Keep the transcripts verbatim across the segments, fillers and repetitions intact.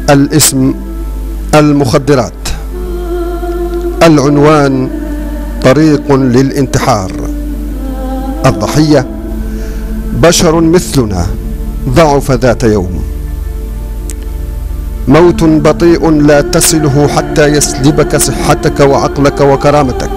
الاسم: المخدرات. العنوان: طريق للانتحار. الضحية: بشر مثلنا ضعف ذات يوم. موت بطيء لا تصله حتى يسلبك صحتك وعقلك وكرامتك.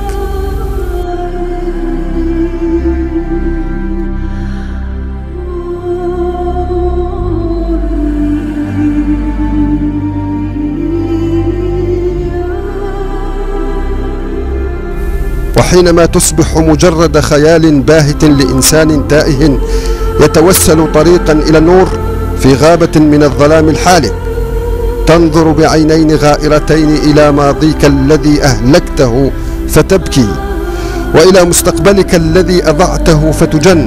وحينما تصبح مجرد خيال باهت لإنسان تائه يتوسل طريقا إلى النور في غابة من الظلام الحالك، تنظر بعينين غائرتين إلى ماضيك الذي أهلكته فتبكي، وإلى مستقبلك الذي أضعته فتجن.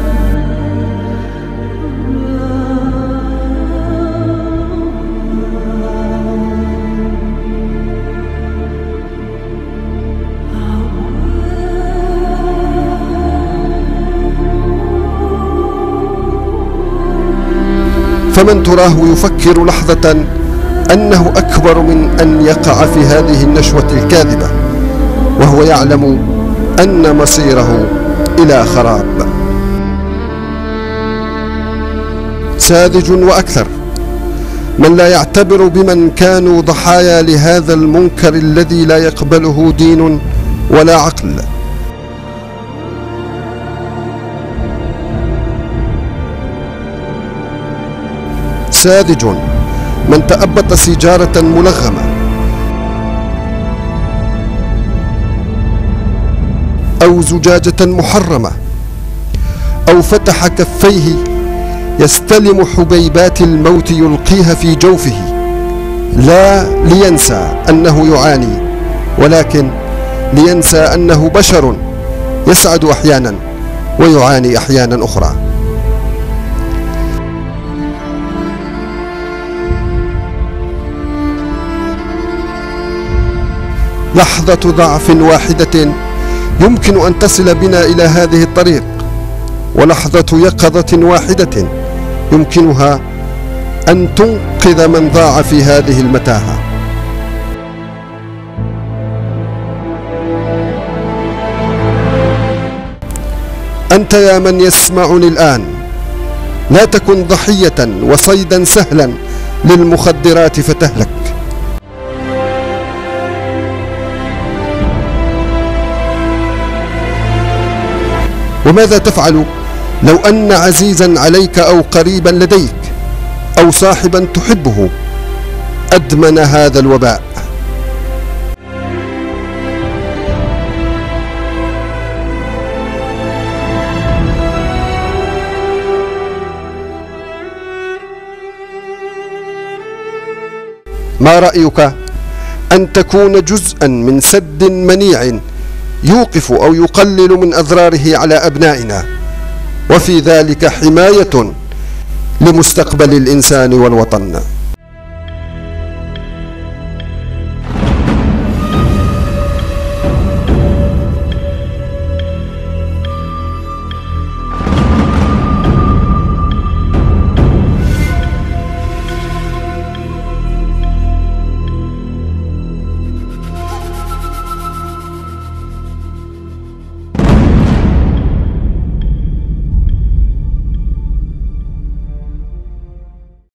فمن تراه يفكر لحظة أنه أكبر من أن يقع في هذه النشوة الكاذبة، وهو يعلم أن مصيره إلى خراب. ساذج وأكثر من لا يعتبر بمن كانوا ضحايا لهذا المنكر الذي لا يقبله دين ولا عقل. ساذج من تأبط سيجارة ملغمة أو زجاجة محرمة، أو فتح كفيه يستلم حبيبات الموت يلقيها في جوفه، لا لينسى أنه يعاني، ولكن لينسى أنه بشر يسعد أحيانا ويعاني أحيانا أخرى. لحظة ضعف واحدة يمكن أن تصل بنا إلى هذه الطريق، ولحظة يقظة واحدة يمكنها أن تنقذ من ضاع في هذه المتاهة. أنت يا من يسمعني الآن، لا تكن ضحية وصيدا سهلا للمخدرات فتهلك. وماذا تفعل لو أن عزيزا عليك أو قريبا لديك أو صاحبا تحبه أدمن هذا الوباء؟ ما رأيك أن تكون جزءا من سد منيع يوقف أو يقلل من أضراره على أبنائنا، وفي ذلك حماية لمستقبل الإنسان والوطن؟